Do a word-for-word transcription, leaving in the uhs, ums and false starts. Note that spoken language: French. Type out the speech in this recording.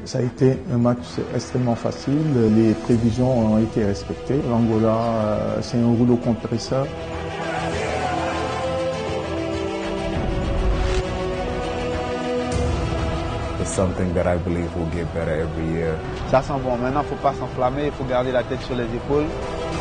Ça a été un match extrêmement facile, les prévisions ont été respectées. L'Angola, c'est un rouleau compresseur. It's something that I believe will get better every year. Ça sent bon, maintenant il ne faut pas s'enflammer, il faut garder la tête sur les épaules.